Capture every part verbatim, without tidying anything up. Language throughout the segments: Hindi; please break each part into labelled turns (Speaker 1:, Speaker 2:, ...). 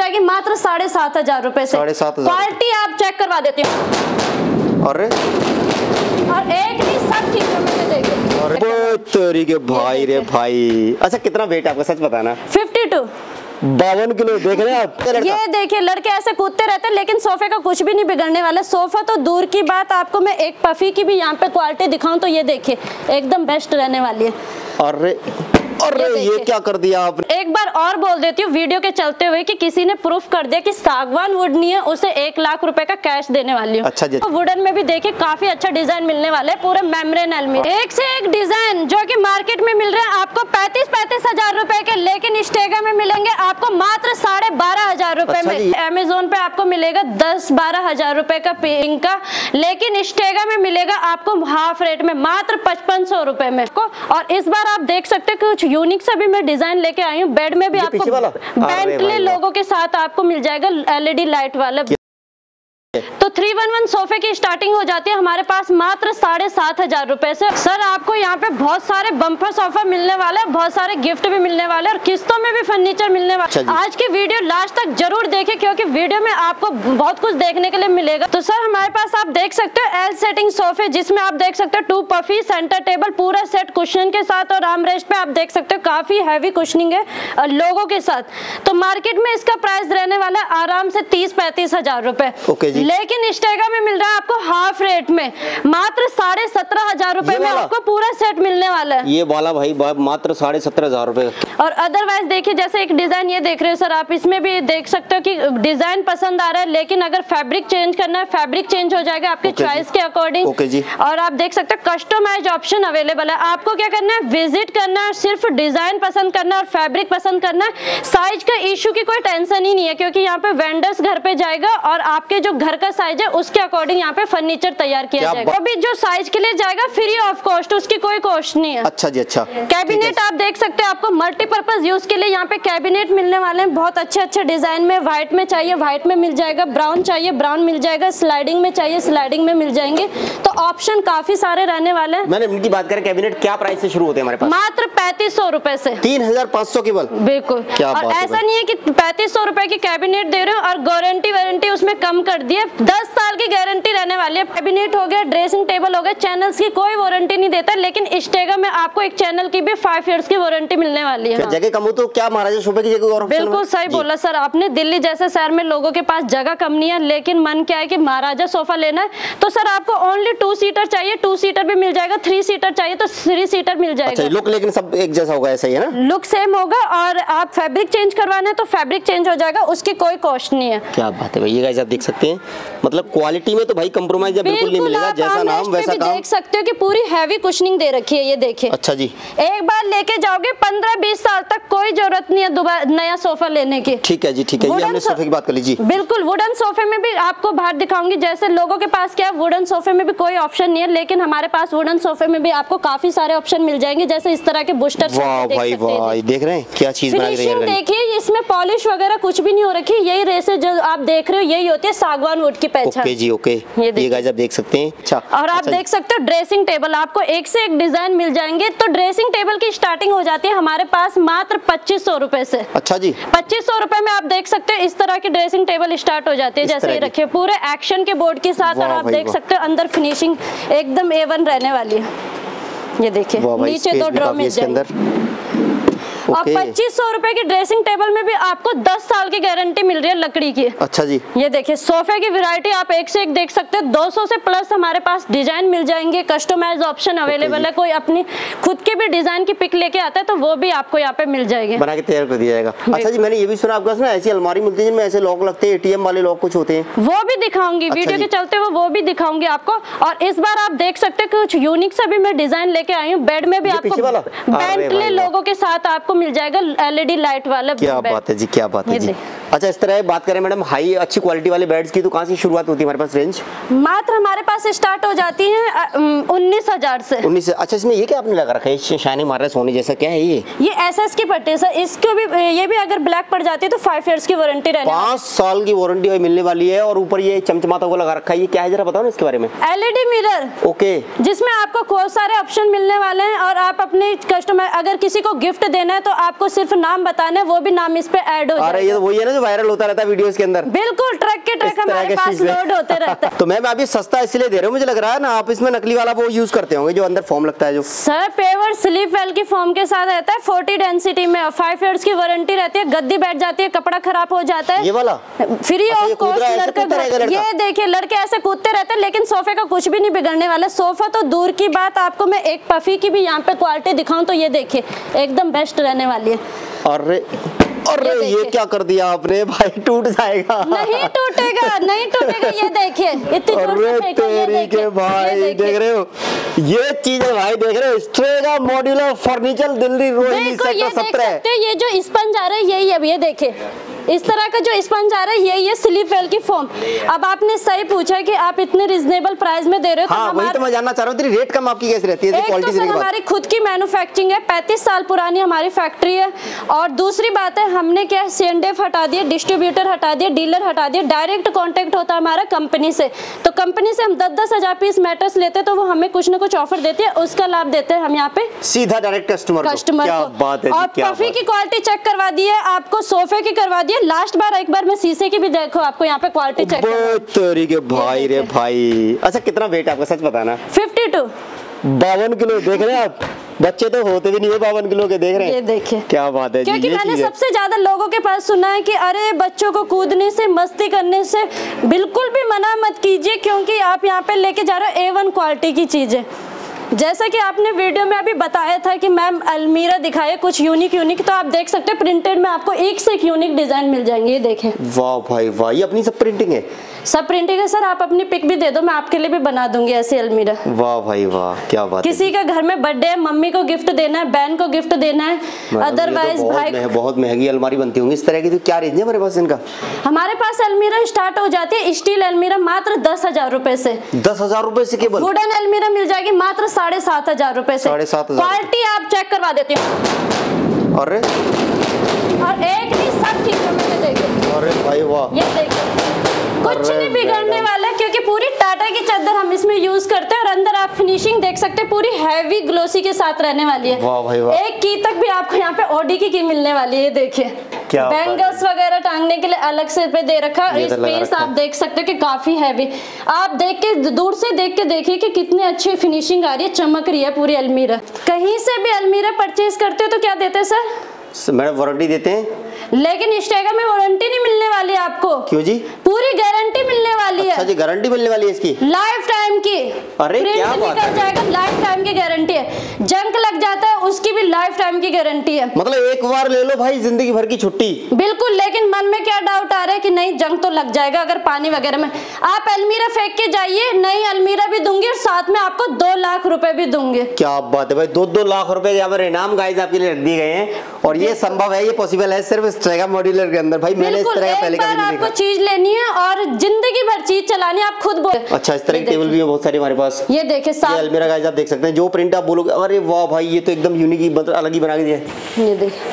Speaker 1: जाएगी मात्र साढ़े सात हजार रुपए से।
Speaker 2: साढ़े सात हजार।
Speaker 1: क्वालिटी आप चेक करवा देती हूँ।
Speaker 2: अरे
Speaker 1: और एक नहीं सब चीजों में देखिए।
Speaker 2: अरे तेरी के भाई रे भाई। अच्छा कितना वेट है आपका, सच बताना।
Speaker 1: फिफ्टी टू
Speaker 2: बावन किलो। देख रहे हैं आप,
Speaker 1: ये देखिए लड़के ऐसे कूदते रहते हैं, लेकिन सोफे का कुछ भी नहीं बिगड़ने वाला। सोफा तो दूर की बात, आपको मैं एक पफी की भी यहाँ पे क्वालिटी दिखाऊं तो ये देखिए एकदम बेस्ट रहने वाली है।
Speaker 2: अरे अरे ये, ये क्या कर दिया आपने।
Speaker 1: एक बार और बोल देती हूँ वीडियो के चलते हुए कि किसी ने प्रूफ कर दिया कि सागवान वुड नहीं है, उसे एक लाख रुपए का कैश देने वाली हूँ।
Speaker 2: अच्छा जी।
Speaker 1: तो वुडन में भी देखिए काफी अच्छा डिजाइन मिलने वाला है, पूरे मेम्ब्रेन एल्यूमिनियम, एक से एक डिजाइन जो कि मार्केट में मिल रहे हैं आपको पैंतीस पैंतीस हजार रुपए के, लेकिन इस्टेगा में मिलेंगे आपको मात्र साढ़े बारह हजार रुपए में। अमेजोन पे आपको मिलेगा दस बारह हजार रुपए का पिंक का, लेकिन इस्टेगा में मिलेगा आपको हाफ रेट में मात्र पचपन सौ रुपए में। और इस बार आप देख सकते हैं कुछ यूनिक सा भी मैं डिजाइन लेके आई हूँ। बेड में भी आपको बेंटली लोगो के साथ आपको मिल जाएगा एलईडी लाइट वाला। तो थ्री वन वन सोफे की स्टार्टिंग हो जाती है हमारे पास मात्र साढ़े सात हजार रुपए से। सर आपको यहाँ पे बहुत सारे बम्पर सोफा मिलने वाले हैं, बहुत सारे गिफ्ट भी मिलने वाले हैं और किस्तों में भी फर्नीचर मिलने वाला। आज की वीडियो लास्ट तक जरूर देखें क्योंकि वीडियो में आपको बहुत कुछ देखने के लिए मिलेगा। तो सर हमारे पास आप देख सकते हो एल सेटिंग सोफे, जिसमें आप देख सकते हो टू पफी, सेंटर टेबल, पूरा सेट कुशन के साथ और आर्म रेस्ट पे आप देख सकते हो काफी हैवी कुशनिंग है लोगों के साथ। तो मार्केट में इसका प्राइस रहने वाला है आराम से तीस पैंतीस हजार रुपए, लेकिन इस्टेगा में मिल रहा है आपको हाफ रेट में मात्र साढ़े सत्रह हजार रुपए में आपको पूरा सेट मिलने वाला है।
Speaker 2: ये वाला भाई मात्र साढ़े सत्रह हजार रुपए।
Speaker 1: और अदरवाइज देखिए जैसे एक डिजाइन ये देख रहे हो सर आप, इसमें भी देख सकते हो कि डिजाइन पसंद आ रहा है, लेकिन अगर फैब्रिक चेंज करना है फैब्रिक चेंज हो जाएगा आपके चॉइस के अकॉर्डिंग। और आप देख सकते हो कस्टमाइज ऑप्शन अवेलेबल है। आपको क्या करना है, विजिट करना है, सिर्फ डिजाइन पसंद करना है और फैब्रिक पसंद करना है। साइज का इशू की कोई टेंशन ही नहीं है क्योंकि यहाँ पे वेंडर्स घर पे जाएगा और आपके जो घर का साइज है उसके अकॉर्डिंग यहाँ पे फर्नीचर तैयार किया जाएगा। अभी जो साइज के लिए जाएगा फ्री ऑफ कॉस्ट, उसकी कोई कॉस्ट नहीं है।
Speaker 2: अच्छा जी अच्छा।
Speaker 1: कैबिनेट आप देख सकते हैं आपको मल्टीपर्पज यूज के लिए यहाँ पे कैबिनेट मिलने वाले हैं बहुत अच्छे अच्छे डिजाइन में। व्हाइट में चाहिए व्हाइट में मिल जाएगा, ब्राउन चाहिए ब्राउन मिल जाएगा, स्लाइडिंग में चाहिए स्लाइडिंग में मिल जाएंगे। तो ऑप्शन काफी सारे रहने वाले हैं।
Speaker 2: मैंने इनकी बात करें कैबिनेट क्या प्राइस से शुरू होते हैं हमारे पास?
Speaker 1: मात्र पैंतीस सौ रुपए से
Speaker 2: तीन हजार पाँच सौ केवल।
Speaker 1: बिल्कुल। और ऐसा नहीं है कि पैंतीस सौ रुपए की कैबिनेट दे रहे हो और गारंटी वारंटी उसमें कम कर दिए, दस साल की गारंटी रहने वाली है। कैबिनेट हो गया, ड्रेसिंग टेबल हो गया, चैनल्स की कोई वारंटी नहीं देता, लेकिन इस्टेगा में आपको एक चैनल की भी फाइव इयर्स की वारंटी मिलने वाली है।
Speaker 2: जगह कम हो तो क्या महाराजा सोफे की जगह और
Speaker 1: बिल्कुल सही बोला सर आपने। दिल्ली जैसे शहर में लोगों के पास जगह कम नहीं है, लेकिन मन क्या है कि महाराजा सोफा लेना है तो सर आपको ओनली टू सीटर चाहिए, टू सीटर भी मिल जाएगा, थ्री सीटर चाहिए तो थ्री सीटर मिल जाएगा।
Speaker 2: लुक लेकिन सब एक जैसा होगा, ऐसा ही है ना?
Speaker 1: लुक सेम होगा और आप फैब्रिक चेंज करवाना है तो फैब्रिक चेंज हो जाएगा, उसकी कोई कॉस्ट नहीं है।
Speaker 2: क्या बात है भाई, ये गाइस आप देख सकते हैं, मतलब क्वालिटी में तो भाई कंप्रोमाइज बिल्कुल नहीं मिलेगा, जैसा नाम वैसा काम।
Speaker 1: देख सकते हो कि पूरी हैवी कुशनिंग दे रखी है, ये देखिए।
Speaker 2: अच्छा जी।
Speaker 1: एक बार लेके जाओगे पंद्रह बीस साल तक कोई जरूरत नहीं है दोबारा नया सोफा लेने की।
Speaker 2: ठीक है जी ठीक है, ये हमने सोफे की बात कर लीजिए।
Speaker 1: बिल्कुल वुडन सोफे में भी आपको बाहर दिखाऊंगी, जैसे लोगों के पास क्या वुडन सोफे में भी कोई ऑप्शन नहीं है, लेकिन हमारे पास वुडन सोफे में भी आपको काफी सारे ऑप्शन मिल जाएंगे, जैसे इस तरह के बुस्टर।
Speaker 2: वाह भाई वाह, देख रहे हैं क्या चीज बना रही है।
Speaker 1: देखिए इसमें पॉलिश वगैरह कुछ भी नहीं हो रखी, यही रेसे जो आप देख रहे हो यही होती है सागवान वुड की पहचान।
Speaker 2: ओके जी ओके, ये गाइस आप देख सकते हैं। अच्छा
Speaker 1: और आप देख सकते हो ड्रेसिंग टेबल आपको एक से एक डिजाइन मिल जाएंगे। तो ड्रेसिंग टेबल की स्टार्टिंग हो जाती है हमारे पास मात्र पच्चीस सौ रुपए से।
Speaker 2: अच्छा जी।
Speaker 1: पच्चीस सौ रुपए में आप देख सकते हो इस तरह की ड्रेसिंग टेबल स्टार्ट हो जाती है, जैसे ये रखे पूरे एक्शन के बोर्ड के साथ। और आप देख सकते हो अंदर फिनिशिंग एकदम ए वन रहने वाली है, ये देखिए नीचे दो ड्रॉ मिल जाएंगे। और पच्चीस सौ रुपए की ड्रेसिंग टेबल में भी आपको दस साल की गारंटी मिल रही है लकड़ी की।
Speaker 2: अच्छा जी।
Speaker 1: ये देखिए सोफे की वैरायटी आप एक से एक देख सकते हैं, दो सौ से प्लस हमारे पास डिजाइन मिल जाएंगे, कस्टमाइज ऑप्शन अवेलेबल है। कोई अपनी खुद की भी डिजाइन की पिक लेके आता है तो वो भी आपको यहाँ पे मिल जाएगी,
Speaker 2: बना के तैयार कर दिया जाएगा। अच्छा जी, मैंने ये भी सुना आपके पास ना ऐसी अलमारी मिलती है जिनमें ऐसे लॉक लगते हैं, एटीएम वाले लॉक कुछ होते हैं,
Speaker 1: वो भी दिखाऊंगी। वीडियो के चलते हुए वो भी दिखाऊंगी आपको। और इस बार आप देख सकते हैं कुछ यूनिक सा भी मैं डिजाइन लेके आई हूँ। बेड में भी आपको बेंटली लोगो के साथ आपको मिल जाएगा एलईडी लाइट वाला। क्या
Speaker 2: बात है जी, क्या बात है जी। अच्छा इस तरह बात करें मैडम हाई अच्छी क्वालिटी वाले बेड्स की तो कहाँ से शुरुआत होती है हमारे पास रेंज? मात्र
Speaker 1: हमारे पास स्टार्ट हो जाती है उन्नीस हजार से।
Speaker 2: उन्नीस से। अच्छा इसमें ये क्या आपने लगा रखा है, शाइनिंग मार रहा है सोने जैसा, क्या है ये?
Speaker 1: ये एसएस की पट्टी सर, इसको भी ये भी अगर ब्लैक पड़ जाती है तो फाइव इयर्स की वारंटी रहने वाली है।
Speaker 2: पाँच साल की वारंटी मिलने वाली है। और ऊपर ये चमचमाता हुआ लगा रखा है, ये क्या है जरा बताओ ना इसके बारे में।
Speaker 1: LED mirror.
Speaker 2: ओके।
Speaker 1: जिसमें आपको बहुत सारे ऑप्शन मिलने वाले हैं और आप अपने कस्टमर अगर किसी को गिफ्ट देना है तो आपको सिर्फ नाम बताना है, वो भी नाम इस पे ऐड हो जाएगा।
Speaker 2: अरे ये तो वही है ना जो वायरल होता रहता है वीडियोस के अंदर।
Speaker 1: बिल्कुल, ट्रक के ट्रक हमारे पास लोड होते रहते हैं।
Speaker 2: तो मैम अभी सस्ता इसलिए दे रहे हो, मुझे लग रहा है ना आप इसमें नकली वाला वो यूज करते होंगे जो अंदर फोम लगता है जो।
Speaker 1: सर पेवर स्लीप वेल की फोम के साथ रहता है, फोर्टी डेंसिटी में, फाइव इयर्स की वारंटी रहती है। गद्दी बैठ जाती है, कपड़ा खराब हो जाता है,
Speaker 2: ये वाला
Speaker 1: फ्री ऑफ कॉस्ट। लड़का ये देखिए, लड़के ऐसे कूदते रहते हैं, लेकिन सोफे का कुछ भी नहीं बिगड़ने वाला। सोफा तो दूर की बात, आपको मैं एक पफी की भी यहाँ पे क्वालिटी दिखाऊं तो ये देखिए एकदम बेस्ट रहने वाली है।
Speaker 2: अरे अरे ये, ये क्या कर दिया आपने भाई, टूट जाएगा।
Speaker 1: नहीं टूटेगा, नहीं टूटेगा, ये देखिए इतनी जोर से फेंको, ये देखिए भाई, देख रहे हो ये चीज है भाई, देख रहे हो Strega modular furniture Delhi Rohini sector सत्रह। ये जो स्पंज आ रहा है यही है, ये देखिए इस तरह का जो स्पंज आ रहा है यही है स्लीप वेल की फोम। अब आपने सही पूछा कि आप इतने रिजनेबल प्राइस में दे रहे हो,
Speaker 2: हाँ, तो वही तो मैं जानना चाह रहा हूँ, रेट कम आपकी कैसे रहती है?
Speaker 1: एक तो सर हमारी खुद की मैन्युफैक्चरिंग है, पैंतीस साल पुरानी हमारी फैक्ट्री है। और दूसरी बात है, हमने क्या सीएनडीएफ हटा दिया, डिस्ट्रीब्यूटर हटा दिया, डीलर हटा दिया, डायरेक्ट कॉन्टेक्ट होता है हमारा कंपनी से। तो कंपनी से हम दस दस हजार पीस मैटर्स लेते हैं, तो वो हमें कुछ ना कुछ ऑफर देती है, उसका लाभ देते हैं हम यहाँ पे सीधा डायरेक्ट कस्टमर कस्टमर
Speaker 2: क्या बात है।
Speaker 1: और पफी की क्वालिटी चेक करवा दी है आपको, सोफे की करवा दी है, लास्ट बार एक बार मैं शीशे की भी देखो, आपको यहाँ पे क्वालिटी चेक
Speaker 2: के भाई रे भाई। अच्छा कितना वेट आपका, सच बताना?
Speaker 1: फिफ्टी टू
Speaker 2: बावन किलो। देख रहे हैं आप, बच्चे तो होते भी नहीं है बावन किलो के, देख रहे हैं।
Speaker 1: ये देखिए
Speaker 2: क्या बात है।
Speaker 1: क्योंकि मैंने सबसे ज्यादा लोगों के पास सुना है कि अरे बच्चों को कूदने से, मस्ती करने से बिल्कुल भी मना मत कीजिए, क्योंकि आप यहाँ पे लेके जा रहे हो ए वन क्वालिटी की चीजें। जैसा कि आपने वीडियो में अभी बताया था कि मैम अलमीरा दिखाए कुछ यूनिक यूनिक, तो आप देख सकते हैं प्रिंटेड में आपको एक से एक यूनिक डिजाइन मिल जाएंगे। ये देखें,
Speaker 2: वाह भाई वाह, ये अपनी सब प्रिंटिंग है?
Speaker 1: सब प्रिंटिंग है सर, आप अपनी पिक भी दे दो, मैं आपके लिए भी बना दूंगी ऐसी अलमीरा।
Speaker 2: वाह भाई वाह, क्या बात है।
Speaker 1: किसी का घर में बर्थडे है, मम्मी को गिफ्ट देना है, बहन को गिफ्ट देना है, अदरवाइज
Speaker 2: तो
Speaker 1: भाई
Speaker 2: बहुत महंगी अलमारी बनती होंगी इस तरह की। तो क्या रेंज है हमारे पास इनका?
Speaker 1: हमारे पास अलमीरा स्टार्ट हो जाती है स्टील अलमीरा मात्र दस हजार रुपए से।
Speaker 2: दस हजार रुपए से केवल?
Speaker 1: वुडन अलमीरा मिल जाएगी मात्र साढ़े सात हजार रुपए से।
Speaker 2: साढ़े सात हजार।
Speaker 1: क्वालिटी आप चेक करवा देती हूँ।
Speaker 2: अरे
Speaker 1: और एक नहीं, सब चीजों में देखिए।
Speaker 2: अरे भाई वाह,
Speaker 1: ये देखिए कुछ नहीं बिगड़ने वाला, क्योंकि पूरी टाटा की चादर हम इसमें यूज करते हैं। और अंदर आप फिनिशिंग देख सकते हैं, पूरी हैवी ग्लोसी के साथ रहने वाली है।
Speaker 2: वाह भाई वाह।
Speaker 1: एक की तक भी आपको यहाँ पे ओडी की, की मिलने वाली है। ये देखिए बैंगल्स वगैरह टांगने के लिए अलग से पे दे रखा है। स्पेस आप देख सकते हैं कि काफी हैवी। आप देख के दूर से देख के देखिए कि कितनी अच्छी फिनिशिंग आ रही है, चमक रही है पूरी अलमीरा। कहीं से भी अलमीरा परचेज करते हो तो क्या देते हैं सर?
Speaker 2: मैडम वारंटी देते हैं,
Speaker 1: लेकिन स्टेगा में वारंटी नहीं मिलने वाली है आपको।
Speaker 2: क्यों जी?
Speaker 1: पूरी गारंटी मिलने वाली है।
Speaker 2: अच्छा जी, गारंटी मिलने वाली है इसकी
Speaker 1: लाइफ टाइम की।
Speaker 2: अरे क्या बात है,
Speaker 1: जाएगा, लाइफ टाइम की गारंटी है। जंग लग जाता है उसकी भी लाइफ टाइम की गारंटी है।
Speaker 2: मतलब एक बार ले लो भाई, जिंदगी भर की छुट्टी।
Speaker 1: बिल्कुल, लेकिन मन में क्या डाउट आ रहा है कि नहीं जंग तो लग जाएगा अगर पानी वगैरह में। आप अलमीरा फेंक के जाइए, नई अलमीरा भी दूंगी और साथ में आपको दो लाख रुपए भी दूंगी।
Speaker 2: क्या बात है भाई, दो दो लाख रुपए यहाँ पर इनाम गाइस आपके लिए रख दिए गए हैं। और ये संभव है, ये पॉसिबल है सिर्फ स्ट्रेगा मॉड्यूलर के अंदर। भाई मैंने इस तरह का पहले कभी नहीं देखा।
Speaker 1: आपको चीज लेनी है और जिंदगी भर चीज चलानी है, आप खुद बोल।
Speaker 2: अच्छा, इस तरह की टेबल भी है बहुत सारी हमारे पास।
Speaker 1: ये देखिए साथ
Speaker 2: अलमीरा गाइस आप देख सकते हैं, जो प्रिंट आप बोलोगे अरे वाह भाई ये तो एकदम यूनिक ही, मतलब अलग ही बना के दिया है।
Speaker 1: ये देखिए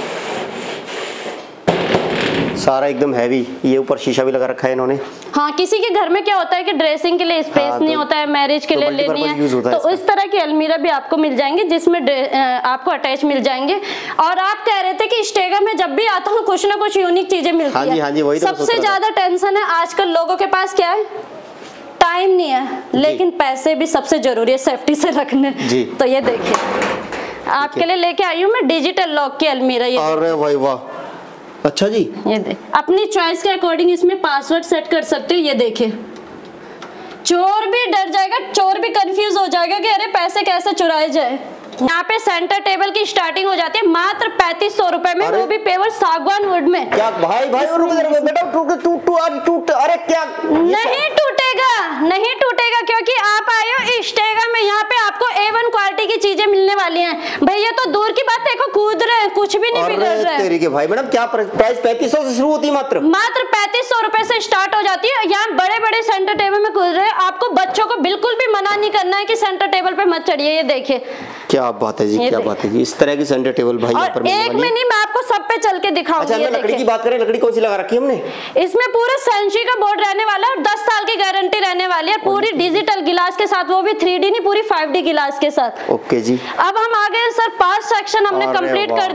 Speaker 2: सारा एकदम हैवी, ये ऊपर शीशा भी लगा रखा है इन्होंने।
Speaker 1: हाँ, किसी के घर में क्या होता है कि ड्रेसिंग के लिए स्पेस हाँ, नहीं तो, होता है, मैरिज के तो लिए लेनी है, तो इस तरह की अलमीरा भी आपको मिल जाएंगे जिसमें आपको अटैच मिल जाएंगे। और आप कह रहे थे कि स्टेगा में जब भी आता हूँ कुछ ना कुछ यूनिक चीजें मिलती
Speaker 2: हाँ जी, हाँ जी, वही तो
Speaker 1: सबसे ज्यादा टेंशन है आजकल लोगों के पास क्या है, टाइम नहीं है, लेकिन पैसे भी सबसे जरूरी है सेफ्टी से रखने। तो ये देखिए आपके लिए लेके आई हूँ मैं डिजिटल लॉक की अलमीरा। ये
Speaker 2: अरे भाई वाह, अच्छा जी,
Speaker 1: ये देख अपनी चॉइस के अकॉर्डिंग इसमें पासवर्ड सेट कर सकते हो। ये देखिए चोर भी डर जाएगा, चोर भी कंफ्यूज हो जाएगा कि अरे पैसे कैसे चुराए जाए। यहाँ पे सेंटर टेबल की स्टार्टिंग हो जाती है मात्र पैंतीस सौ रुपए में, वो भी पेवर सागवान वुड में।
Speaker 2: क्या भाई भाई रुक जा बेटा, टूट टूट टूट टूट अरे क्या
Speaker 1: नहीं टूटेगा, नहीं टूटेगा, क्योंकि आप आए हो स्टेगा में, यहाँ पे आपको ए वन क्वालिटी की चीजें मिलने वाली हैं। भैया तो दूर की बात, देखो कूद रहे हैं, कुछ भी नहीं बिगड़ रहा है।
Speaker 2: तेरी के भाई मैडम क्या प्राइस पैंतीस सौ से शुरू होती है? मात्र
Speaker 1: मात्र पैंतीस सौ रुपए से स्टार्ट हो जाती है। यहाँ बड़े बड़े सेंटर टेबल में कूद रहे हैं, आपको बच्चों को बिल्कुल भी मना नहीं करना है कि सेंटर टेबल पे मत चढ़िए। ये देखिए
Speaker 2: क्या बात है जी, क्या बात है जी, इस तरह की सेंटर टेबल भाई यहाँ पर
Speaker 1: एक में नहीं, मैं आपको सब पे चल के दिखाऊंगी।
Speaker 2: अच्छा, लकड़ी की बात करें, लकड़ी कौन सी लगा रखी है हमने?
Speaker 1: इसमें पूरे सेंची का बोर्ड रहने वाला है और दस साल की गारंटी रहने वाली है, पूरी डिजिटल गिलास के साथ, वो भी थ्री डी नहीं, पूरी फाइव डी गिलास के साथ।
Speaker 2: ओके जी।
Speaker 1: अब हम आगे सर पांच सेक्शन हमने कंप्लीट कर दिए, लेकिन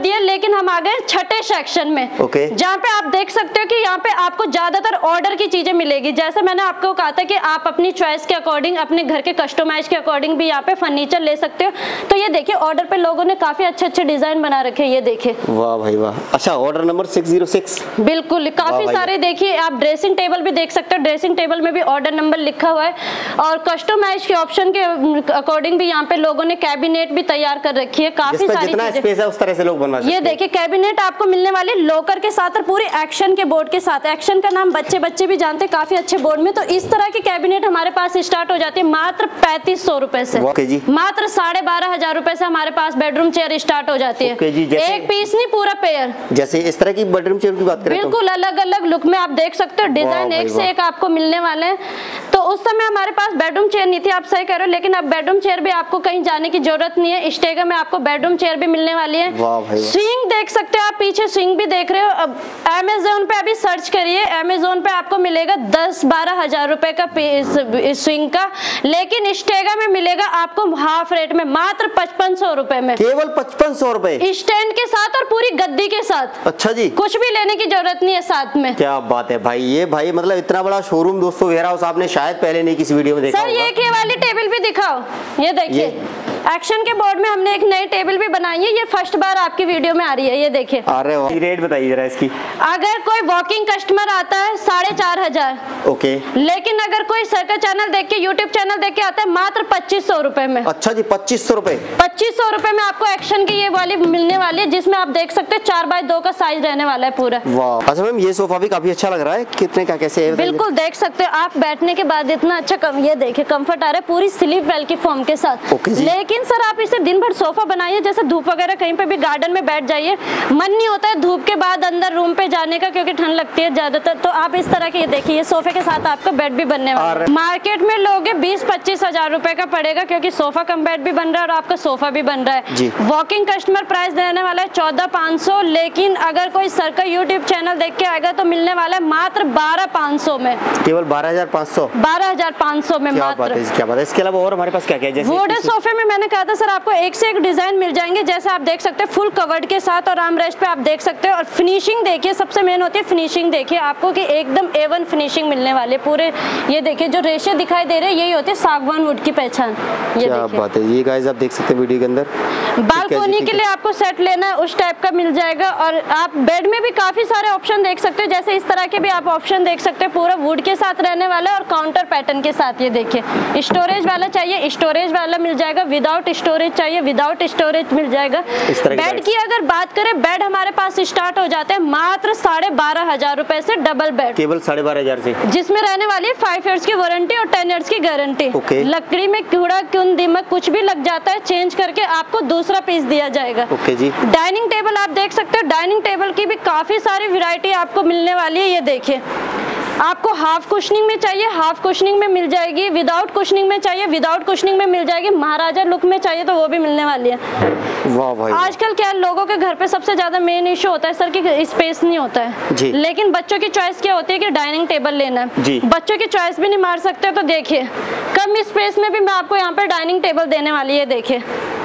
Speaker 1: लेकिन हम आ गए छठे सेक्शन में,
Speaker 2: ओके,
Speaker 1: जहाँ पे आप देख सकते हो कि यहाँ पे आपको ज्यादातर ऑर्डर की चीजें मिलेगी। जैसे मैंने आपको कहा था कि आप अपनी चॉइस के अकॉर्डिंग, अपने घर के कस्टमाइज के अकॉर्डिंग भी यहाँ पे फर्नीचर ले सकते हो। तो ये देखिए ऑर्डर पे लोगों ने काफी अच्छे अच्छे डिजाइन बना रखे हैं, ये देखिए।
Speaker 2: वाह भाई वाह। अच्छा, order number six zero six,
Speaker 1: बिल्कुल काफी सारे देखिए। आप ड्रेसिंग टेबल भी देख सकते हो, ड्रेसिंग टेबल में भी ऑर्डर नंबर लिखा हुआ है और कस्टमाइज के ऑप्शन के अकॉर्डिंग भी यहाँ पे लोगों ने कैबिनेट भी तैयार कर रखी है। काफी सारी
Speaker 2: जितना स्पेस है उस तरह से लोग बनवा सकते हैं।
Speaker 1: ये देखिए कैबिनेट आपको मिलने वाले लॉकर के साथ और पूरी एक्शन के बोर्ड के साथ। एक्शन का नाम बच्चे बच्चे भी जानते हैं काफी अच्छे बोर्ड में। तो इस तरह की कैबिनेट हमारे पास स्टार्ट हो जाती है मात्र पैंतीस सौ रुपए से।
Speaker 2: जी।
Speaker 1: मात्र साढ़े बारह हजार रुपए से हमारे पास बेडरूम चेयर स्टार्ट हो जाती है।
Speaker 2: जी,
Speaker 1: एक पीस नहीं, पूरा पेयर।
Speaker 2: जैसे इस तरह की बेडरूम चेयर की बात करें
Speaker 1: बिल्कुल तो? अलग अलग लुक में आप देख सकते हो, डिजाइन एक से एक आपको मिलने वाले हैं। तो उस समय हमारे पास बेडरूम चेयर नहीं थी, आप सही कह रहे हो, लेकिन अब बेडरूम चेयर भी आपको कहीं जाने की जरूरत नहीं है। स्टेगा में आपको बेडरूम चेयर भी मिलने वाली है। स्विंग देख सकते हो आप, पीछे स्विंग भी देख रहे हो। अब अमेज़न पे अभी सर्च करिए, अमेज़न पे आपको मिलेगा दस बारह हजार रुपए का स्विंग का, लेकिन स्टेगा में मिलेगा आपको हाफ रेट में मात्र पचपन सौ रुपए में।
Speaker 2: केवल पचपन सौ रुपए
Speaker 1: स्टैंड के साथ और पूरी गद्दी के साथ।
Speaker 2: अच्छा जी,
Speaker 1: कुछ भी लेने की जरूरत नहीं है साथ में।
Speaker 2: क्या बात है भाई। ये भाई मतलब इतना बड़ा शोरूम दोस्तों वेयर हाउस आपने शायद पहले नहीं किसी वीडियो में देखा
Speaker 1: सर
Speaker 2: होगा।
Speaker 1: ये वाली टेबल भी दिखाओ, ये देखिए एक्शन के बोर्ड में हमने एक नई टेबल भी बनाई है। ये फर्स्ट बार आपकी वीडियो में आ रही है, ये देखिए।
Speaker 2: अरे वाह, रेट बताइए जरा इसकी।
Speaker 1: अगर कोई वॉकिंग कस्टमर आता है साढ़े चार हजार,
Speaker 2: ओके,
Speaker 1: लेकिन अगर कोई सर्कल चैनल देख के, यूट्यूब चैनल देख के आता है मात्र पच्चीस सौ रुपए में।
Speaker 2: अच्छा जी, पच्चीस सौ रुपए
Speaker 1: पच्चीस सौ रुपए में आपको एक्शन की ये वाली मिलने वाली है, जिसमें आप देख सकते हैं चार बाई दो का साइज रहने वाला है पूरा।
Speaker 2: वाह। अच्छा मैम, ये सोफा भी काफी अच्छा लग रहा है, कितने का कैसे है?
Speaker 1: बिल्कुल देख सकते हो आप, बैठने के बाद इतना अच्छा कम, ये देखिए कंफर्ट आ रहा है पूरी स्लीप वेल की फॉर्म के साथ। लेकिन सर आप इसे दिन भर सोफा बनाइए, जैसे धूप वगैरह कहीं पे भी गार्डन में बैठ जाइए, मन नहीं होता है धूप के बाद अंदर रूम पे जाने का, क्योंकि ठंड लगती है ज्यादातर। तो आप इस तरह के देखिए, ये सोफे के साथ आपका बेड भी बनने वाला है। मार्केट में लोगे बीस पच्चीस हजार रुपए का पड़ेगा, क्योंकि सोफा कम बेड भी बन रहा है और आपका सोफा भी बन रहा है। वॉकिंग कस्टमर प्राइस देने वाला है चौदह पाँच सौ, लेकिन अगर कोई सर्कल यूट्यूब चैनल देख के आएगा तो मिलने वाला है मात्र बारह पाँच सौ में।
Speaker 2: केवल बारह हजार पाँच सौ
Speaker 1: बारह हजार पाँच सौ में मात्र।
Speaker 2: क्या बात है। इसके अलावा और हमारे पास क्या क्या है?
Speaker 1: वुड सोफे में मैंने कहा था सर आपको एक से एक डिजाइन मिल जाएंगे। जैसे आप देख सकते हैं फुल कवर्ड के साथ और आर्म रेस्ट पे आप देख सकते हो। और फिनिशिंग देखिए, सबसे मेन होती है फिनिशिंग। देखिए आपको कि एकदम ए वन फिनिशिंग मिलने वाले पूरे। ये देखिए जो रेशे दिखाई दे रहे हैं यही होती है सागवान वुड की पहचान। ये
Speaker 2: क्या बात है। ये गाइस आप देख सकते हैं वीडियो के अंदर।
Speaker 1: बालकोनी के लिए आपको सेट लेना है उस टाइप का मिल जाएगा। और आप बेड में भी काफी सारे ऑप्शन देख सकते हो, जैसे इस तरह के भी आप ऑप्शन देख सकते हो, पूरा वुड के साथ रहने वाला है और काउंटर पैटर्न के साथ। ये देखिए स्टोरेज वाला चाहिए स्टोरेज वाला मिल जाएगा, विदाउट स्टोरेज चाहिए विदाउट स्टोरेज मिल जाएगा। बेड की अगर बात करें, बेड हमारे पास स्टार्ट हो जाते हैं मात्र साढ़े बारह हजार रुपए से डबल बेड,
Speaker 2: केवल साढ़े बारह हजार से,
Speaker 1: जिसमें रहने वाली है फाइव ईयर्स की वारंटी और टेन ईयर्स की गारंटी।
Speaker 2: okay.
Speaker 1: लकड़ी में कीड़ा क्यों दीमक कुछ भी लग जाता है, चेंज करके आपको दूसरा पीस दिया जाएगा।
Speaker 2: okay जी।
Speaker 1: डाइनिंग टेबल आप देख सकते हो, डाइनिंग टेबल की भी काफी सारी वैरायटी आपको मिलने वाली है। ये देखिए आपको हाफ कुशनिंग में चाहिए हाफ कुशनिंग में मिल जाएगी, विदाउट कुशनिंग में चाहिए विदाउट कुशनिंग में मिल जाएगी, महाराजा लुक में चाहिए तो वो भी मिलने वाली है।
Speaker 2: वाह भाई।
Speaker 1: आजकल क्या लोगों के घर पे सबसे ज्यादा मेन इशू होता है सर कि स्पेस नहीं होता है जी। लेकिन बच्चों की चॉइस क्या होती है कि डाइनिंग टेबल लेना है जी। बच्चों की चॉइस भी नहीं मार सकते, तो देखिए कम स्पेस में भी मैं आपको यहाँ पे डाइनिंग टेबल देने वाली है। देखिए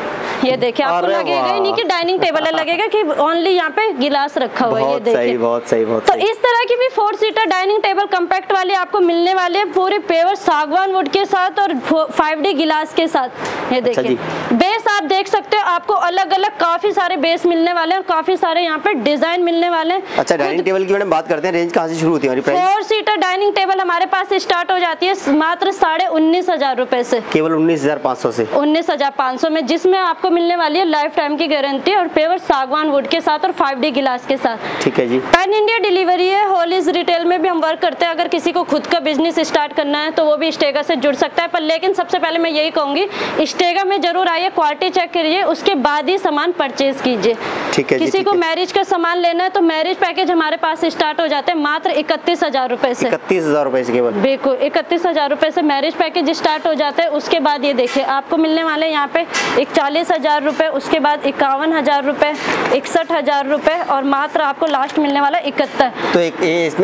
Speaker 1: ये देखिए आपको लगेगा ही नहीं कि डाइनिंग टेबल है, लगेगा कि ओनली यहाँ पे गिलास रखा हुआ है। ये देखिए
Speaker 2: सही, बहुत सही, बहुत
Speaker 1: तो
Speaker 2: सही।
Speaker 1: इस तरह की भी four seater dining table compact वाली आपको मिलने वाली है पूरे पेवर सागवान वुड के साथ और फाइव डी गिलास के साथ। ये देखिए अच्छा बेस आप देख सकते हो, आपको अलग अलग काफी सारे बेस मिलने वाले हैं और काफी सारे यहाँ पे डिजाइन मिलने वाले हैं।
Speaker 2: अच्छा डाइनिंग टेबल की मैडम बात करते हैं, रेंज कहाँ से शुरू होती है?
Speaker 1: फोर सीटर डाइनिंग टेबल हमारे पास स्टार्ट हो जाती है मात्र साढ़े उन्नीस हजार रुपए से,
Speaker 2: केवल उन्नीस हजार पाँच सौ से
Speaker 1: उन्नीस हजार पाँच सौ में, जिसमें आपको मिलने वाली है लाइफ टाइम की गारंटी और पेवर सागवान वुड के साथ और फाइव डी गिलास के साथ।
Speaker 2: ठीक है जी।
Speaker 1: पैन इंडिया डिलीवरी है, होलीज रिटेल में भी हम वर्क करते हैं। अगर किसी को खुद का बिजनेस स्टार्ट करना है तो वो भी स्टेगा से जुड़ सकता है, पर लेकिन सबसे पहले मैं यही कहूंगी स्टेगा में जरूर आइए, क्वालिटी चेक करिए, उसके बाद ही सामान परचेज कीजिए।
Speaker 2: ठीक है।
Speaker 1: किसी को मैरिज का सामान लेना है तो मैरिज पैकेज हमारे पास स्टार्ट हो जाते हैं मात्र इकतीस हजार रुपए से।
Speaker 2: इकतीस हजार रुपए से केवल? बिल्कुल
Speaker 1: इकतीस हजार रुपए से मैरिज पैकेज स्टार्ट हो जाता है। उसके बाद ये देखिए आपको मिलने वाले यहाँ पे इकतालीस हजार रुपए, उसके बाद इक्यावन हजार रुपए, इकसठ हजार रुपए और मात्र आपको लास्ट मिलने वाला इकहत्तर।
Speaker 2: तो एक इसमें बात करें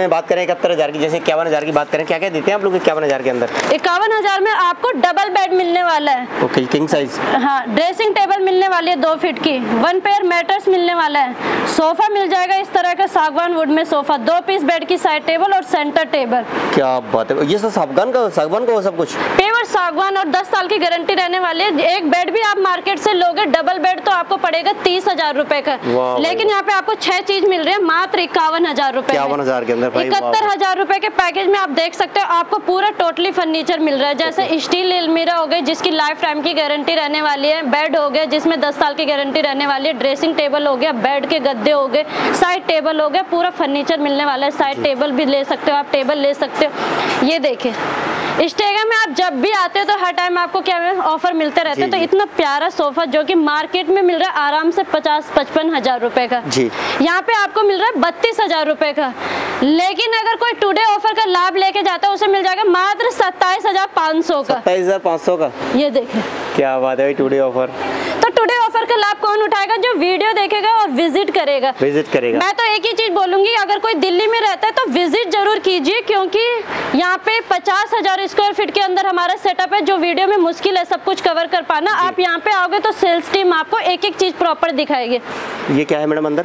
Speaker 2: इकहत्तर हजार की, जैसे इक्यावन हजार की बात करें, क्या क्या देते हैं आप लोग इक्यावन हजार के अंदर?
Speaker 1: इक्यावन हजार में आपको डबल बेड मिलने वाला है।
Speaker 2: Okay, king size.
Speaker 1: हाँ, ड्रेसिंग टेबल मिलने वाली है दो फीट की, वन पेयर मैटर्स मिलने वाला है, सोफा मिल जाएगा इस तरह का सागवान वुड में सोफा, दो पीस बेड की साइड टेबल और सेंटर टेबल।
Speaker 2: क्या बात है, ये सब सागवान का सागवान का वो सब कुछ
Speaker 1: पेवर सागवान और दस साल की गारंटी रहने वाली है। एक बेड भी आप मार्केट से लोगे डबल बेड तो आपको पड़ेगा तीस हजार रुपए का, लेकिन यहाँ पे आपको छह चीज मिल रही है मात्र इक्यावन हजार रुपए इक्यावन हजार के अंदर। इकहत्तर हजार रुपए के पैकेज में आप देख सकते हो आपको पूरा टोटली फर्नीचर मिल रहा है, जैसे स्टील अलमीरा हो गई जिसकी लाइफ टाइम की गारंटी रहने वाली है, बेड हो गया जिसमें दस साल की गारंटी रहने वाली है, ड्रेसिंग टेबल हो गया, बेड के गद्दे हो गए, साइड टेबल हो गया, पूरा फर्नीचर मिलने वाला है। साइड टेबल भी ले सकते हो आप, टेबल ले सकते हो। ये देखिए स्टेगा में आप जब भी आते हो तो हर टाइम आपको क्या ऑफर मिलते रहते हैं। तो इतना प्यारा सोफा जो कि मार्केट में मिल रहा है आराम से पचास पचपन हजार रुपए का, यहाँ पे आपको मिल रहा है बत्तीस हजार रुपए का, लेकिन अगर कोई टुडे ऑफर का लाभ लेके जाता है उसे मिल जाएगा मात्र सत्ताईस हजार पाँच सौ का।
Speaker 2: सत्ताईस हजार पाँच सौ का, ये
Speaker 1: देखिए
Speaker 2: क्या बात है टुडे ऑफर।
Speaker 1: तो टुडे ऑफर का लाभ कौन उठाएगा? जो वीडियो देखेगा और विजिट करेगा
Speaker 2: विजिट करेगा
Speaker 1: मैं तो एक ही चीज बोलूंगी, अगर कोई दिल्ली में रहता है तो विजिट जरूर कीजिए, क्योंकि यहाँ पे पचास हजार स्क्वायर फीट के अंदर हमारा सेटअप है, जो वीडियो में मुश्किल है सब कुछ कवर कर पाना। आप यहाँ पे आओगे तो सेल्स टीम आपको एक एक चीज प्रॉपर दिखाएगी।
Speaker 2: ये क्या है मैडम अंदर?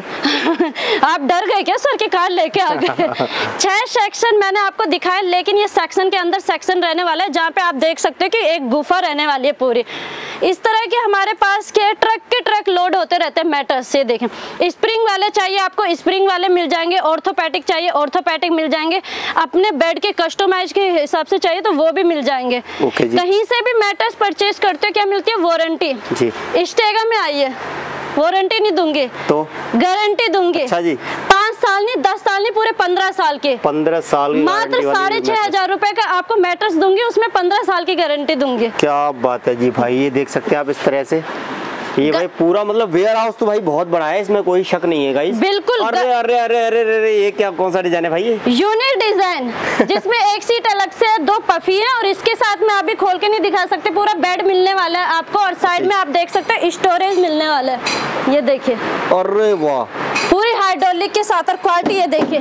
Speaker 1: आप डर गए क्या सर के कार लेके आ गए? छह सेक्शन मैंने आपको दिखाया, लेकिन ये सेक्शन के अंदर सेक्शन रहने वाला है जहाँ पे आप देख सकते हो कि एक गुफा रहने वाली है पूरी। इस तरह के हमारे पास के ट्रक के ट्रक लोड होते रहते हैं मैटर्स से। देखें स्प्रिंग वाले चाहिए आपको स्प्रिंग वाले मिल जाएंगे, ऑर्थोपैडिक चाहिए ऑर्थोपैडिक मिल जाएंगे, अपने बेड के कस्टमाइज के हिसाब से चाहिए तो वो भी मिल जाएंगे। कहीं से भी मैटर्स परचेज करते हो क्या मिलती है? वारंटी। स्टेगा में आइए, वारंटी नहीं दूंगी तो गारंटी दूंगी।
Speaker 2: अच्छा जी,
Speaker 1: पाँच साल नहीं दस साल नहीं पूरे पंद्रह साल के
Speaker 2: पंद्रह साल
Speaker 1: मात्र साढ़े छह हजार रुपए का आपको मैट्रेस दूंगी, उसमें पंद्रह साल की गारंटी दूंगी।
Speaker 2: क्या बात है जी भाई, ये देख सकते हैं आप इस तरह से। ये भाई पूरा मतलब वेयर हाउस तो भाई बहुत बड़ा है, इसमें कोई शक नहीं है गाइस।
Speaker 1: बिल्कुल।
Speaker 2: अरे अरे अरे अरे अरे ये क्या कौन सा डिजाइन है भाई? ये
Speaker 1: यूनिक डिजाइन जिसमें एक सीट अलग से है, दो पफी है, और इसके साथ में अभी खोल के नहीं दिखा सकते, पूरा बेड मिलने वाला है आपको, और साइड में आप देख सकते हैं स्टोरेज मिलने वाला है। ये देखिए,
Speaker 2: अरे वाह,
Speaker 1: पूरी हाइड्रोलिक के साथ, और क्वालिटी ये देखिए।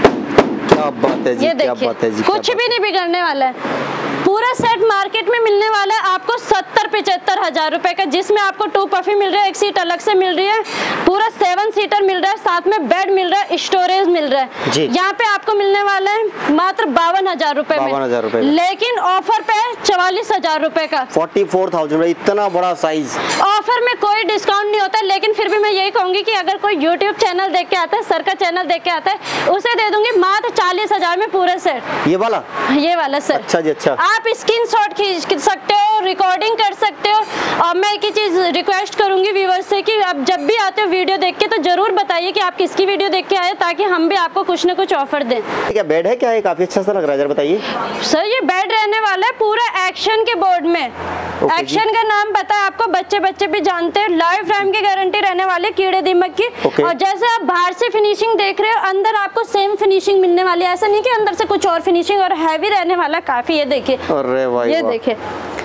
Speaker 2: क्या बात है जी, क्या बात है जी,
Speaker 1: कुछ भी नहीं बिगड़ने वाला है। पूरा सेट मार्केट में मिलने वाला है आपको सत्तर पिछहत्तर हजार रुपए का, जिसमें आपको टू पफी मिल रहा है, एक सीट अलग से मिल रही है, पूरा सेवन सीटर मिल रहा है, साथ में बेड मिल रहा है, स्टोरेज मिल रहा है। यहाँ पे आपको मिलने वाला है मात्र बावन हजार रुपए में, लेकिन ऑफर पे चवालीस हजार रुपए का,
Speaker 2: फोर्टी फोर थाउजेंड इतना बड़ा साइज।
Speaker 1: ऑफर में कोई डिस्काउंट नहीं होता, लेकिन फिर भी मैं यही कहूंगी कि अगर कोई यूट्यूब चैनल देख के आता है, सर का चैनल देख के आता है, उसे दे दूंगी मात्र चालीस हजार में पूरा सेट।
Speaker 2: ये वाला
Speaker 1: ये वाला सर।
Speaker 2: अच्छा जी, अच्छा।
Speaker 1: आप स्क्रीनशॉट खींच सकते हो, रिकॉर्डिंग कर सकते हो, और मैं एक ही चीज रिक्वेस्ट करूंगी व्यूअर्स से कि आप जब भी आते हो वीडियो देख के तो जरूर बताइए कि आप किसकी वीडियो देख के आए, ताकि हम भी आपको कुछ ना कुछ ऑफर दें। क्या
Speaker 2: बेड है? क्या है? काफी अच्छा सा लग रहा है, जरा बताइए
Speaker 1: सर। ये बेड रहने वाला है पूरा एक्शन के बोर्ड में। एक्शन का नाम पता है आपको, बच्चे बच्चे भी जानते हैं। लाइफ टाइम की गारंटी रहने वाली कीड़े दीमक की, और जैसे आप बाहर से फिनिशिंग देख रहे हो, अंदर आपको सेम फिनिशिंग मिलने वाली है। ऐसा नहीं कि अंदर से कुछ और फिनिशिंग, और हैवी रहने वाला काफी। ये देखिए, ये देखिए,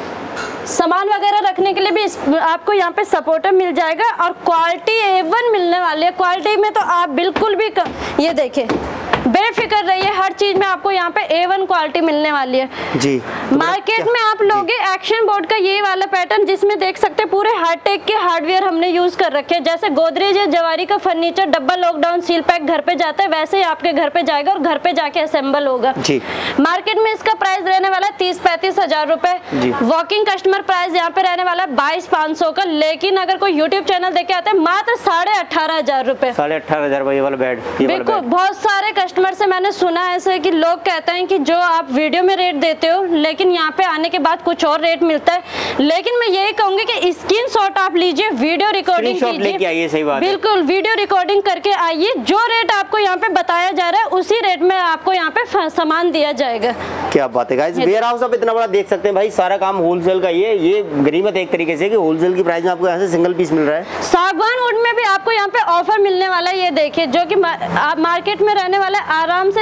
Speaker 1: सामान वगैरह रखने के लिए भी आपको यहाँ पे सपोर्टर मिल जाएगा, और क्वालिटी ए वन मिलने वाली है। क्वालिटी में तो आप बिल्कुल भी क... ये देखिए, बेफिक्र रहिए, हर चीज में आपको यहाँ पे ए वन क्वालिटी मिलने वाली है जी। मार्केट में आप लोगे एक्शन बोर्ड का ये वाला पैटर्न, जिसमें देख सकते हैं पूरे हाईटेक के हार्डवेयर हमने यूज कर रखे हैं। जैसे गोदरेज या जवारी का फर्नीचर डब्बा लॉकडाउन सील पैक घर पे जाता है, वैसे ही आपके घर पे जाएगा और घर पे जाके असेंबल होगा जी। मार्केट में इसका प्राइस रहने वाला है तीस पैंतीस हजार रुपए। वॉकिंग कस्टमर प्राइस यहाँ पे रहने वाला है बाईस पाँच सौ का, लेकिन अगर कोई यूट्यूब चैनल देख के आता है मात्र साढ़े अठारह हजार रुपए।
Speaker 2: साढ़े अठारह हजार वाला बेड।
Speaker 1: बिल्कुल, बहुत सारे कस्टमर से मैंने सुना है ऐसे कि लोग कहते हैं कि जो आप वीडियो में रेट देते हो, लेकिन यहाँ पे आने के बाद कुछ और रेट मिलता है। लेकिन मैं यही कहूंगी कि स्क्रीनशॉट आप लीजिए, वीडियो रिकॉर्डिंग कीजिए,
Speaker 2: सही बात है।
Speaker 1: बिल्कुल, वीडियो रिकॉर्डिंग करके आइए, जो रेट आपको यहाँ पे बताया जा रहा है उसी रेट में आपको यहाँ पे सामान दिया जाएगा।
Speaker 2: क्या बात है गाइस, वेयर हाउस आप इतना बड़ा देख सकते हैं भाई, सारा काम होलसेल का। ये ये गनीमत एक तरीके से कि होलसेल की प्राइस में आपको यहाँ से सिंगल पीस मिल रहा है।
Speaker 1: सागवान वुड में भी आपको यहाँ पे ऑफर मिलने वाला है। ये देखिए, जो कि आप मार्केट में रहने वाला है आराम से तीस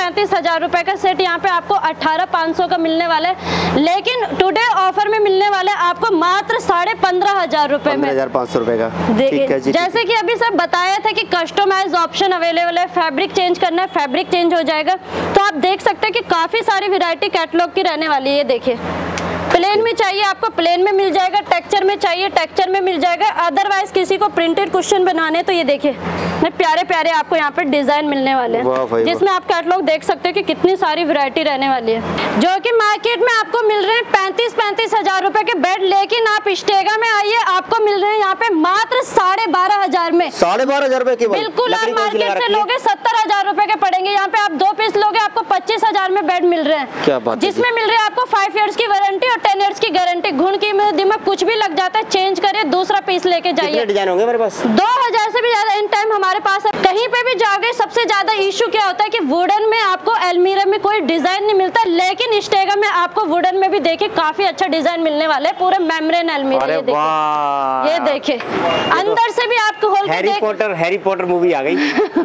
Speaker 1: पैंतीस हजार रुपए का सेट यहाँ पे आपको अठारह पाँच सौ का मिलने वाला है, लेकिन टुडे ऑफर में मिलने वाला है आपको मात्र साढ़े पंद्रह हजार रुपए में,
Speaker 2: हजार पाँच सौ रुपए का।
Speaker 1: देखिए जैसे कि अभी सब बताया था कि कस्टमाइज ऑप्शन अवेलेबल है, फैब्रिक चेंज करना है फैब्रिक चेंज हो जाएगा। तो आप देख सकते हैं कि काफी सारी वैरायटी कैटलॉग की रहने वाली है। ये देखिए प्लेन में चाहिए आपको प्लेन में मिल जाएगा, टेक्सचर में चाहिए टेक्सचर में मिल जाएगा, अदरवाइज किसी को प्रिंटेड कुशन बनाने तो ये देखिए प्यारे प्यारे आपको यहाँ पे डिजाइन मिलने वाले हैं, जिसमें आप कैटलॉग देख सकते हैं कि कितनी सारी वैरायटी रहने वाली है, जो कि मार्केट में आपको मिल रहे हैं पैंतीस पैंतीस हजार रुपए के बेड, लेकिन आप स्टेगा में आइए आपको मिल रहे हैं यहाँ पे मात्र साढ़े बारह हजार में।
Speaker 2: साढ़े बारह हजार रुपए
Speaker 1: बिल्कुल, आप मार्केट से लोगे सत्तर हजार रुपए के पड़ेंगे, यहाँ पे आप दो पीस लोगे आपको पच्चीस हजार में बेड मिल रहे हैं।
Speaker 2: क्या बात,
Speaker 1: जिसमें मिल रहे हैं आपको फाइव ईयर्स की वारंटी और टेन ईयर्स की गारंटी। घुन की दिमाग कुछ भी लग जाता है चेंज करिए, दूसरा पीस लेके जाइए।
Speaker 2: डिजाइन होंगे मेरे पास
Speaker 1: दो हजार से भी ज्यादा इन टाइम हमारे पास है। कहीं पे भी जाओगे सबसे ज्यादा इशू क्या होता है कि वुडन में आपको अलमीरा में कोई डिजाइन नहीं मिलता, लेकिन स्टेगा में आपको वुडन में भी देखिए काफी अच्छा डिजाइन मिलने वाला है, पूरे मेम्ब्रेन अलमीरा। ये देखिए ये देखिए अंदर से भी आपको खोल के
Speaker 2: Harry Potter Harry Potter movie आ गई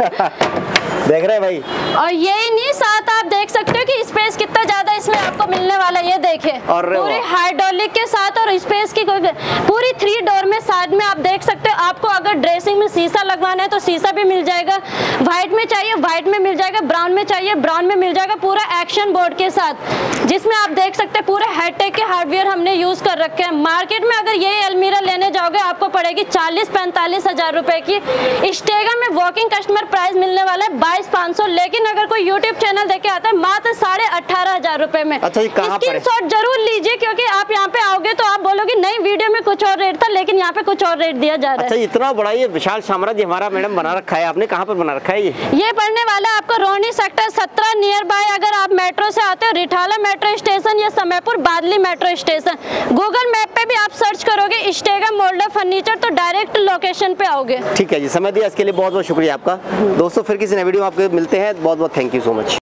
Speaker 2: देख रहे हैं भाई।
Speaker 1: और यही नहीं, साथ आप देख सकते हो कि स्पेस कितना ज्यादा इसमें आपको मिलने वाला है। ये देखिए पूरी हाइड्रोलिक के साथ और स्पेस की कोई पूरी थ्री डोर में साथ में आप देख सकते हो। आपको अगर ड्रेसिंग में शीशा लगवाना है तो शीशा भी मिल जाएगा, व्हाइट में चाहिए व्हाइट में मिल जाएगा, ब्राउन में चाहिए ब्राउन में मिल जाएगा, पूरा एक्शन बोर्ड के साथ, जिसमें आप देख सकते हैं पूरे हाईटेक के हार्डवेयर हमने यूज कर रखे हैं। मार्केट में अगर ये अलमीरा लेने जाओगे आपको पड़ेगी चालीस पैंतालीस हजार रुपए की। स्टेगा में वॉकिंग कस्टमर प्राइस मिलने वाला है बाईस पाँच सौ, लेकिन अगर कोई यूट्यूब चैनल देखे आता है मात्र साढ़े अठारह हजार रुपए में।
Speaker 2: अच्छा,
Speaker 1: स्क्रीनशॉट जरूर लीजिए, क्योंकि आप यहाँ पे आओगे तो आप बोलोगे नहीं वीडियो में कुछ और रेट था, लेकिन यहाँ पे कुछ और रेट दिया जा रहा है।
Speaker 2: अच्छा, इतना बड़ा ये विशाल साम्राज्य हमारा मैडम बना रखा है आपने, कहाँ पर बना रखा है ये?
Speaker 1: ये पड़ने वाला है आपको रोहिणी सेक्टर सत्रह नियर बाय। अगर आप मेट्रो से आते हो रिठाला मेट्रो स्टेशन या Samaypur Badli metro station, Google map पे भी आप सर्च करोगे स्टेगा मोल्डर फर्नीचर तो डायरेक्ट लोकेशन पे आओगे।
Speaker 2: ठीक है जी, समय दिया इसके लिए बहुत बहुत शुक्रिया आपका। दोस्तों फिर किसी नए वीडियो में आपके मिलते हैं, बहुत बहुत थैंक यू सो मच।